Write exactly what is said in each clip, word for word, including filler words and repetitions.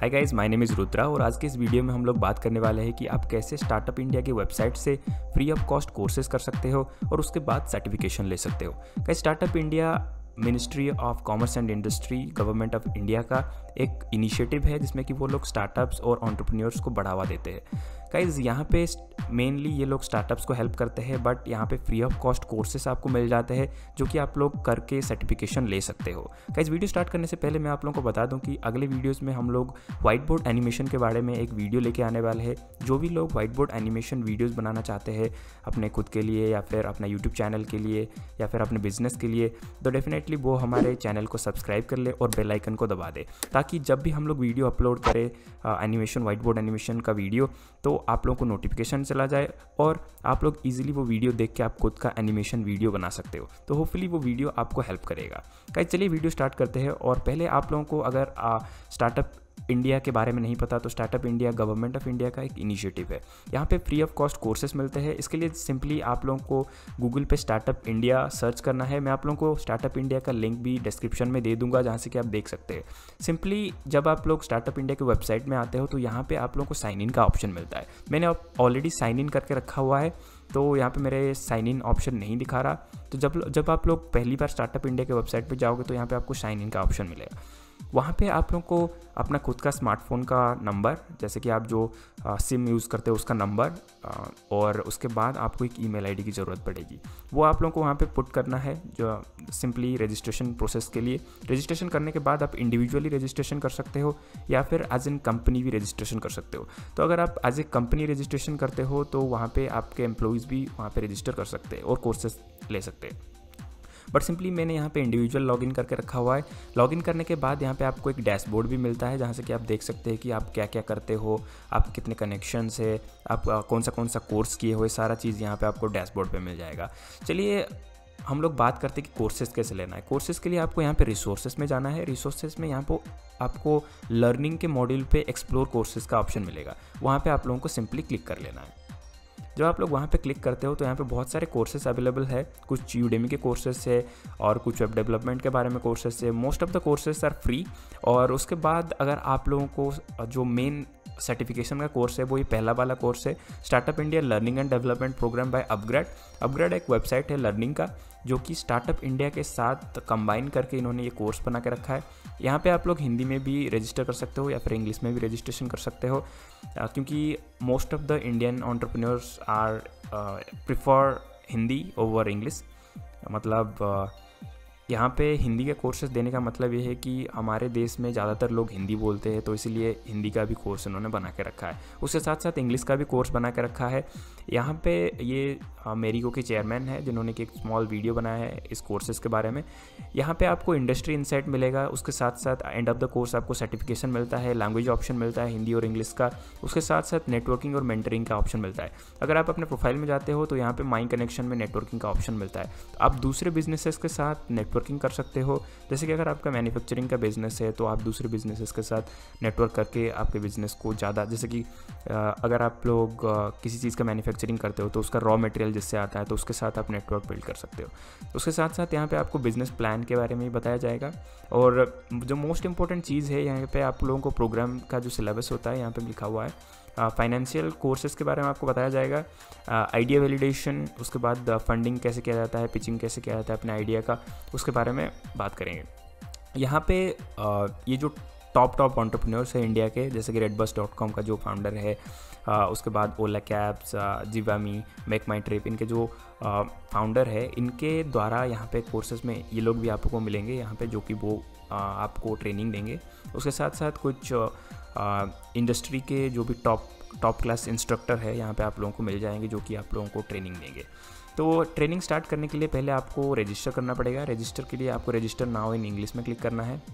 Hi guys, my name is Rudra और आज के इस वीडियो में हम लोग बात करने वाले हैं कि आप कैसे स्टार्टअप इंडिया की वेबसाइट से फ्री ऑफ कॉस्ट कोर्सेज कर सकते हो और उसके बाद सर्टिफिकेशन ले सकते हो। Guys, startup India ministry of commerce and industry government of India का एक इनिशिएटिव है जिसमें कि वो लोग स्टार्टअप्स और एंटरप्रेन्योर्स को बढ़ावा देते हैं। गाइस, यहाँ पे मेनली ये लोग स्टार्टअप्स को हेल्प करते हैं, बट यहाँ पे फ्री ऑफ कॉस्ट कोर्सेस आपको मिल जाते हैं जो कि आप लोग करके सर्टिफिकेशन ले सकते हो। गाइस, वीडियो स्टार्ट करने से पहले मैं आप लोगों को बता दूं कि अगले वीडियोस में हम लोग व्हाइट बोर्ड एनिमेशन के बारे में एक वीडियो लेके आने वाले हैं। जो भी लोग व्हाइट बोर्ड एनिमेशन वीडियोज़ बनाना चाहते हैं अपने खुद के लिए या फिर अपना यूट्यूब चैनल के लिए या फिर अपने बिजनेस के लिए, तो डेफिनेटली वो हमारे चैनल को सब्सक्राइब कर ले और बेल आइकन को दबा दे, ताकि जब भी हम लोग वीडियो अपलोड करें एनिमेशन व्हाइट बोर्ड एनिमेशन का वीडियो, तो आप लोगों को नोटिफिकेशन चला जाए और आप लोग इजीली वो वीडियो देख के आप खुद का एनिमेशन वीडियो बना सकते हो। तो होपफुली वो वीडियो आपको हेल्प करेगा। गाइस, चलिए वीडियो स्टार्ट करते हैं। और पहले आप लोगों को अगर स्टार्टअप इंडिया के बारे में नहीं पता तो startup India government of India का एक इनिशिएटिव है। यहाँ पे फ्री ऑफ कॉस्ट कोर्सेज मिलते हैं। इसके लिए सिंपली आप लोगों को गूगल पे स्टार्टअप इंडिया सर्च करना है। मैं आप लोगों को स्टार्टअप इंडिया का लिंक भी डिस्क्रिप्शन में दे दूंगा जहाँ से कि आप देख सकते हैं। सिंपली जब आप लोग स्टार्टअप इंडिया की वेबसाइट में आते हो तो यहाँ पे आप लोगों को साइन इन का ऑप्शन मिलता है। मैंने ऑलरेडी साइन इन करके रखा हुआ है, तो यहाँ पे मेरे साइन इन ऑप्शन नहीं दिखा रहा। तो जब जब आप लोग पहली बार स्टार्टअप इंडिया के वेबसाइट पे जाओगे तो यहाँ पे आपको साइन इन का ऑप्शन मिलेगा। वहाँ पे आप लोग को अपना खुद का स्मार्टफोन का नंबर, जैसे कि आप जो आ, सिम यूज़ करते हो उसका नंबर, आ, और उसके बाद आपको एक ईमेल आईडी की ज़रूरत पड़ेगी। वो आप लोग को वहाँ पे पुट करना है जो सिंपली रजिस्ट्रेशन प्रोसेस के लिए। रजिस्ट्रेशन करने के बाद आप इंडिविजुअली रजिस्ट्रेशन कर सकते हो या फिर एज एन कंपनी भी रजिस्ट्रेशन कर सकते हो। तो अगर आप एज ए कंपनी रजिस्ट्रेशन करते हो तो वहाँ पर आपके एम्प्लॉयज़ भी वहाँ पर रजिस्टर कर सकते हैं और कोर्सेज ले सकते हैं। बट सिंपली मैंने यहाँ पे इंडिविजुअल लॉगिन करके रखा हुआ है। लॉगिन करने के बाद यहाँ पे आपको एक डैशबोर्ड भी मिलता है जहाँ से कि आप देख सकते हैं कि आप क्या क्या करते हो, आपके कितने कनेक्शंस है, आप कौन सा कौन सा कोर्स किए हुए, सारा चीज़ यहाँ पे आपको डैशबोर्ड पे मिल जाएगा। चलिए हम लोग बात करते हैं कि कोर्सेज़ कैसे लेना है। कोर्सेज़ के लिए आपको यहाँ पे रिसोर्सेज में जाना है। रिसोर्सेज में यहाँ पर आपको लर्निंग के मॉड्यूल पे एक्सप्लोर कोर्सेज़ का ऑप्शन मिलेगा। वहाँ पर आप लोगों को सिंपली क्लिक कर लेना है। जब आप लोग वहाँ पे क्लिक करते हो तो यहाँ पे बहुत सारे कोर्सेज अवेलेबल है। कुछ यूडेमी के कोर्सेज है और कुछ वेब डेवलपमेंट के बारे में कोर्सेज है। Most of the courses are free. और उसके बाद अगर आप लोगों को जो मेन सर्टिफिकेशन का कोर्स है वो ये पहला वाला कोर्स है, startup India learning and development program by upGrad. UpGrad एक वेबसाइट है लर्निंग का जो कि स्टार्टअप इंडिया के साथ कंबाइन करके इन्होंने ये कोर्स बना के रखा है। यहाँ पे आप लोग हिंदी में भी रजिस्टर कर सकते हो या फिर इंग्लिश में भी रजिस्ट्रेशन कर सकते हो, क्योंकि most of the Indian entrepreneurs are prefer Hindi over English. मतलब uh, यहाँ पे हिंदी के कोर्सेज देने का मतलब ये है कि हमारे देश में ज़्यादातर लोग हिंदी बोलते हैं, तो इसीलिए हिंदी का भी कोर्स उन्होंने बना के रखा है। उसके साथ साथ इंग्लिश का भी कोर्स बना के रखा है। यहाँ पे ये मेरिको के चेयरमैन है जिन्होंने कि एक स्मॉल वीडियो बनाया है इस कोर्सेज़ के बारे में। यहाँ पे आपको इंडस्ट्री इंसाइट मिलेगा। उसके साथ साथ एंड ऑफ द कोर्स आपको सर्टिफिकेशन मिलता है, लैंग्वेज ऑप्शन मिलता है हिंदी और इंग्लिश का। उसके साथ साथ नेटवर्किंग और मेंटरिंग का ऑप्शन मिलता है। अगर आप अपने प्रोफाइल में जाते हो तो यहाँ पे माई कनेक्शन में नेटवर्किंग का ऑप्शन मिलता है। आप दूसरे बिजनेसेस के साथ नेटवर्किंग कर सकते हो। जैसे कि अगर आपका मैन्युफैक्चरिंग का बिजनेस है तो आप दूसरे बिजनेसेस के साथ नेटवर्क करके आपके बिजनेस को ज़्यादा, जैसे कि अगर आप लोग किसी चीज़ का मैन्युफैक्चरिंग करते हो तो उसका रॉ मटेरियल जिससे आता है तो उसके साथ आप नेटवर्क बिल्ड कर सकते हो। उसके साथ साथ यहाँ पे आपको बिजनेस प्लान के बारे में भी बताया जाएगा। और जो मोस्ट इंपॉर्टेंट चीज़ है यहाँ पे आप लोगों को प्रोग्राम का जो सिलेबस होता है यहाँ पे लिखा हुआ है। फाइनेंशियल कोर्सेज़ के बारे में आपको बताया जाएगा, आइडिया वैलिडेशन, उसके बाद फंडिंग कैसे किया जाता है, पिचिंग कैसे किया जाता है अपने आइडिया का, उसके बारे में बात करेंगे। यहाँ पे आ, ये जो टॉप टॉप एंटरप्रेन्योर्स है इंडिया के, जैसे कि रेडबस डॉट कॉम का जो फाउंडर है, आ, उसके बाद Ola cabs, Zivame, make my trip, इनके जो फाउंडर है इनके द्वारा यहाँ पे कोर्सेज में ये लोग भी आपको मिलेंगे यहाँ पे, जो कि वो आ, आपको ट्रेनिंग देंगे। उसके साथ साथ कुछ इंडस्ट्री के जो भी टॉप टॉप क्लास इंस्ट्रक्टर है यहाँ पे आप लोगों को मिल जाएंगे जो कि आप लोगों को ट्रेनिंग देंगे। तो ट्रेनिंग स्टार्ट करने के लिए पहले आपको रजिस्टर करना पड़ेगा। रजिस्टर के लिए आपको रजिस्टर नाउ इन इंग्लिश में क्लिक करना है।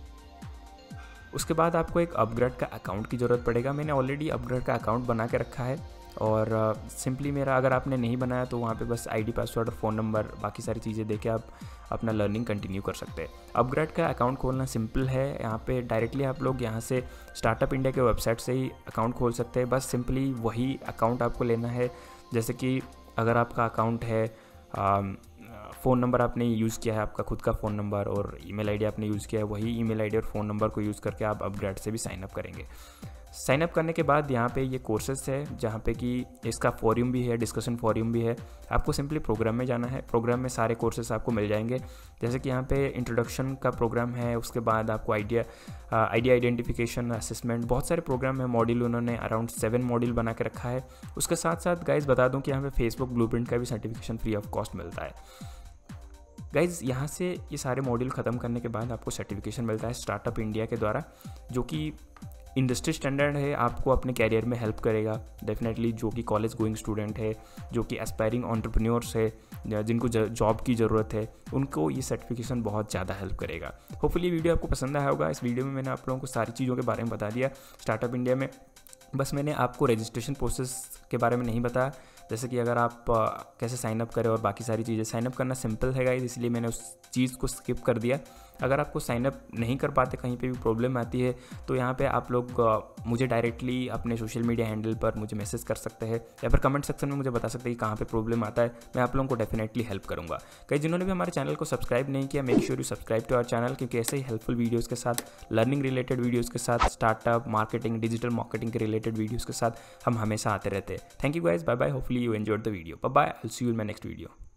उसके बाद आपको एक अपग्रेड का अकाउंट की ज़रूरत पड़ेगा। मैंने ऑलरेडी अपग्रेड का अकाउंट बना के रखा है और सिंपली uh, मेरा, अगर आपने नहीं बनाया तो वहाँ पे बस आईडी, पासवर्ड और फ़ोन नंबर, बाकी सारी चीज़ें देके आप अपना लर्निंग कंटिन्यू कर सकते हैं। अपग्रेड का अकाउंट खोलना सिंपल है। यहाँ पे डायरेक्टली आप लोग यहाँ से स्टार्टअप इंडिया के वेबसाइट से ही अकाउंट खोल सकते हैं। बस सिंपली वही अकाउंट आपको लेना है। जैसे कि अगर आपका अकाउंट है फ़ोन नंबर आपने यूज़ किया है, आपका खुद का फ़ोन नंबर, और ईमेल आईडी आपने यूज़ किया है, वही ईमेल आईडी और फ़ोन नंबर को यूज़ करके आप अपग्रेड से भी साइन अप करेंगे। साइन अप करने के बाद यहाँ पे ये कोर्सेज है जहाँ पे कि इसका फोरम भी है, डिस्कशन फोरम भी है। आपको सिंपली प्रोग्राम में जाना है, प्रोग्राम में सारे कोर्सेज आपको मिल जाएंगे। जैसे कि यहाँ पे इंट्रोडक्शन का प्रोग्राम है, उसके बाद आपको आइडिया आइडिया आइडेंटिफिकेशन, असेसमेंट, बहुत सारे प्रोग्राम है। मॉड्यूल उन्होंने अराउंड सेवन मॉड्यूल बना के रखा है। उसके साथ साथ गाइज बता दूँ कि यहाँ पे फेसबुक ब्लूप्रिंट का भी सर्टिफिकेशन फ्री ऑफ कॉस्ट मिलता है। गाइज़ यहाँ से ये सारे मॉड्यूल ख़त्म करने के बाद आपको सर्टिफिकेशन मिलता है स्टार्टअप इंडिया के द्वारा, जो कि इंडस्ट्री स्टैंडर्ड है, आपको अपने कैरियर में हेल्प करेगा डेफिनेटली। जो कि कॉलेज गोइंग स्टूडेंट है, जो कि एस्पायरिंग एंटरप्रेन्योर्स है, जिनको जॉब की ज़रूरत है, उनको ये सर्टिफिकेशन बहुत ज़्यादा हेल्प करेगा। होपफुली वीडियो आपको पसंद आया होगा। इस वीडियो में मैंने आप लोगों को सारी चीज़ों के बारे में बता दिया स्टार्टअप इंडिया में। बस मैंने आपको रजिस्ट्रेशन प्रोसेस के बारे में नहीं बताया, जैसे कि अगर आप कैसे साइन अप करें और बाकी सारी चीज़ें। साइन अप करना सिंपल है गाइस, इसलिए मैंने उस चीज़ को स्किप कर दिया। अगर आपको साइन अप नहीं कर पाते, कहीं पे भी प्रॉब्लम आती है, तो यहाँ पे आप लोग मुझे डायरेक्टली अपने सोशल मीडिया हैंडल पर मुझे मैसेज कर सकते हैं, या फिर कमेंट सेक्शन में मुझे बता सकते हैं कि कहाँ पे प्रॉब्लम आता है। मैं आप लोगों को डेफिनेटली हेल्प करूँगा। कई जिन्होंने भी हमारे चैनल को सब्सक्राइब नहीं किया, make sure you subscribe to our channel, क्योंकि ऐसे ही हेल्पफुल वीडियोज़ के साथ, लर्निंग रिलेटेड वीडियोज़ के साथ, स्टार्टअप मार्केटिंग, डिजिटल मार्केटिंग के रिलेटेड वीडियोज़ के साथ हम हमेशा आते रहते हैं। Thank you guys, bye bye. Hopefully you enjoyed the video. Bye bye, I will see you in my next video.